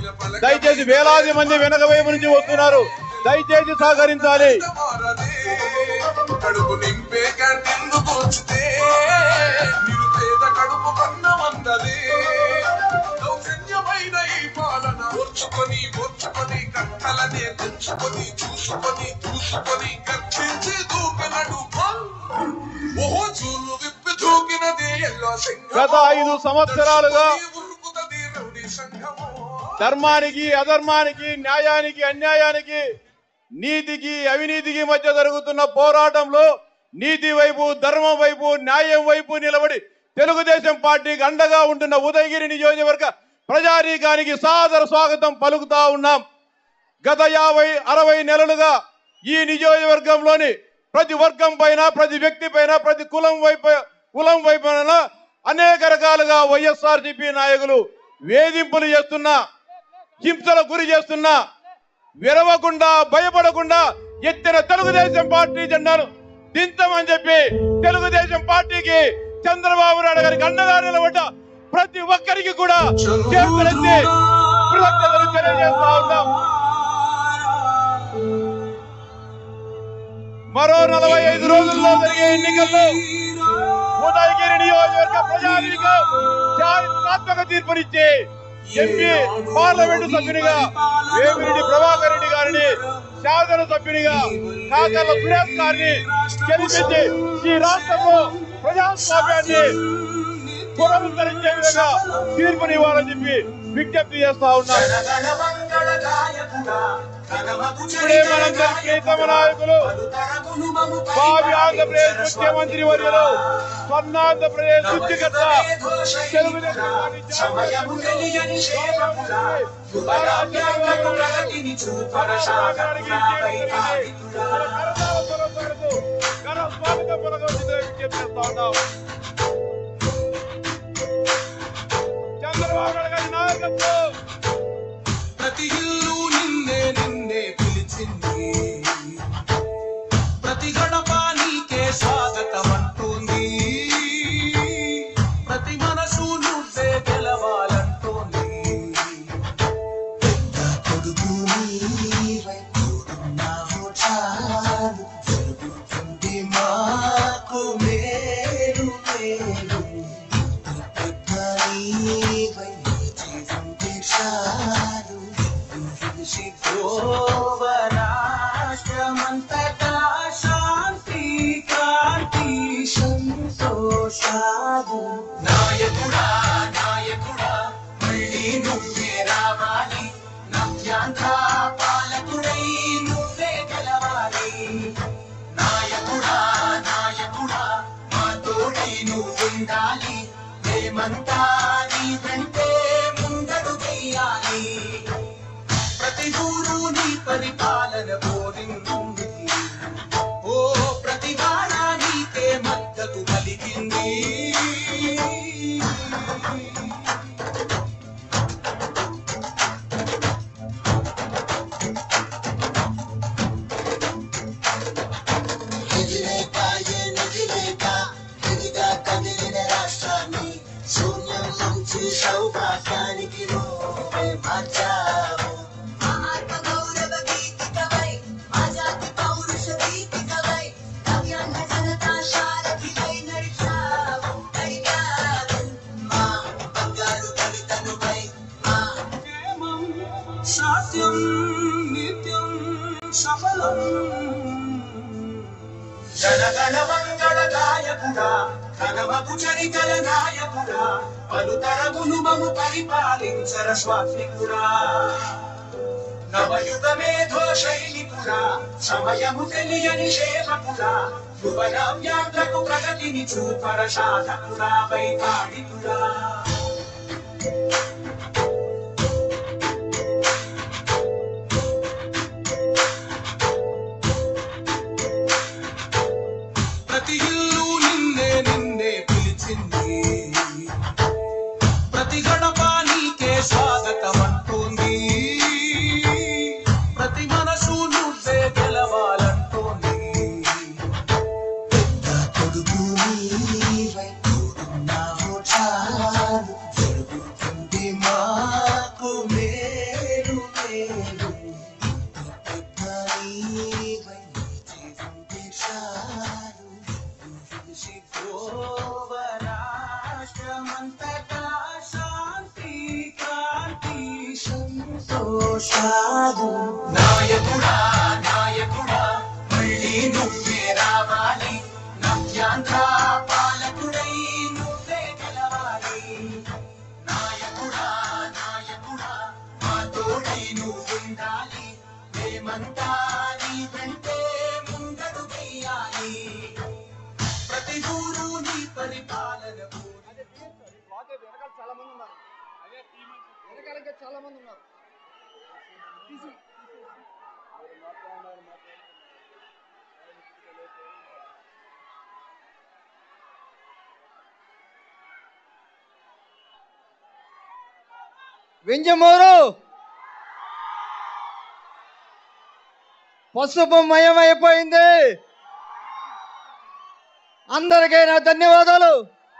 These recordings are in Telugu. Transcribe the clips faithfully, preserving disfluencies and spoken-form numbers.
దయచేసి వేలాది మంది వెనక వైపు నుంచి వస్తున్నారు, దయచేసి సహకరించాలి. కడుపు నింపే క్యాంటీన్లు పోచితే నిరుపేద కడుపు కన్నమందలే దౌర్జన్యమైన ఈ పాలన ఓర్చుకొని ఓర్చుకొని కట్టలనే తెంచుకొని చూసుకొని చూసుకొని గర్జించి దూకినడు ఓహో చూలు విప్పి దూకినది ఎల్లో సింహం. గత ఐదు సంవత్సరాలుగా ధర్మానికి అధర్మానికి, న్యాయానికి అన్యాయానికి, నీతికి అవినీతికి మధ్య జరుగుతున్న పోరాటంలో నీతి వైపు, ధర్మం వైపు, న్యాయం వైపు నిలబడి తెలుగుదేశం పార్టీకి అండగా ఉంటున్న ఉదయగిరి నియోజకవర్గ ప్రజానీకానికి సాదర స్వాగతం పలుకుతా ఉన్నాం. గత యాభై అరవై నెలలుగా ఈ నియోజకవర్గంలోని ప్రతి వర్గం పైన, ప్రతి వ్యక్తి పైన, ప్రతి కులం వైపు కులం వైపున అనేక రకాలుగా వైఎస్ఆర్సీపీ నాయకులు వేధింపులు చేస్తున్నా, హింసలకు గురి చేస్తున్నా, విరవకుండా భయపడకుండా ఎత్తిన తెలుగుదేశం పార్టీ జెండాను దించమని చెప్పి తెలుగుదేశం పార్టీకి చంద్రబాబు నాయుడు గారికి అండగా నిలబడ్డ ప్రతి ఒక్కరికి కూడా చేతులెత్తి కృతజ్ఞతలు తెలియజేస్తా ఉన్నాం. మరో నలభై ఐదు రోజుల్లో జరిగే ఎన్నికల్లో ఉదయగిరి నియోజకవర్గ ప్రజానీకం చారిత్రాత్మక తీర్పునిచ్చి ఎంపీ పార్లమెంటు సభ్యునిగా వేమిరెడ్డి ప్రభాకర్ రెడ్డి గారిని, శాసన సభ్యునిగా కాకర్ల సురేష్ గారిని గెలిపించి ఈ రాష్ట్రంలో ప్రజాస్వామ్యాన్ని పునరుద్ధరించే విధంగా తీర్పునివ్వాలని చెప్పి విజ్ఞప్తి చేస్తా ఉన్నాం. ఇప్పుడే మనందరి ప్రీతమ నాయకులు భావి ఆంధ్రప్రదేశ్ ముఖ్యమంత్రి వర్యులు, స్వర్ణాంధ్రప్రదేశ్ సృష్టికర్త తెలుగుదేశం చంద్రబాబు నాయుడు గారి నాయకత్వం ప్రతి ఇల్లు నిన్నే నిన్నే పిలిచింది, ప్రతి గడప నీకే స్వాగతం అంటుంది, ప్రతి మనసు నువ్వే గెలవాలంటుంది. కొడుకు నీవై తోడున్నావు చాలు, జరుగుతుంది మాకు మేలు మేలు. నీవై చేస్తుంటే చాలు, రాష్ట్రమంతటా శాంతి క్రాంతి సంతోషాలు. నాయకుడా నాయకుడా మళ్ళీ నువ్వే రావాలి, నవ్యాంధ్ర పాలకుడై నువ్వే గెలవాలి. నాయకుడా నాయకుడా మా తోడై నువ్వుండాలి, మేమంతా నీ వెంటే ముందడు వెయ్యాలి. ప్రతి ఊరు నీ పరిపాలన కోరింది, ఓ ప్రతి వాడ నీకే మద్దతు కలిగింది. ఎదిలేక ఎదిలేక ఎదిగా కదిలిన రాష్ట్రాన్ని శూన్యం నుంచి సౌభాగ్యానికి నువ్వే మార్చావు. సత్యం నిత్యం సఫలం. జనగణ మంగళ గాయకుడా, ఘనమగు చరికల నాయకుడా, పలుతరములు మము పరిపాలించర స్వాత్మికుడా. నవయుగ మేధో శైలికుడా, సమయము తెలియని సేవకుడా, భువన వ్యాప్లకు ప్రగతిని చూపర సాధకుడా, వైపాడికుడా. ప్రతి ఇల్లు నిన్నే నిన్నే పిలిచింది, ప్రతి గడప నీకే స్వాగతం అంటుంది, ప్రతి మనసు నువ్వే గెలవాలంటుంది. కొడుకు నీవై తోడున్నావు చాలు, జరుగుతుంది మాకు మేలు. సంతోషాలు నాయకుడా నాయకుడా మళ్ళీ నువ్వే రావాలి నవ్యాంధ్ర పాలకుడై నువ్వే గెలవాలి నాయకుడా నాయకుడా మా తోడై నువ్వుండాలి మేమంతా నీ వెంటే ముందడు వేయాలి ప్రతి ఊరు నీ పరిపాలనకు చాలా మంది ఉన్నారు వెనకాల చాలా మంది ఉన్నారు వింజమూరు పసుపు మయమైపోయింది. అందరికీ నా ధన్యవాదాలు.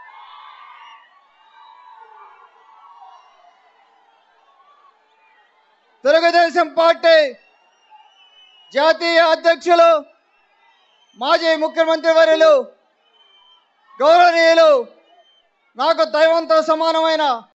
తెలుగుదేశం పార్టీ జాతీయ అధ్యక్షులు మాజీ ముఖ్యమంత్రి వర్యులు గౌరవనీయులు నాకు దైవంతో సమానమైన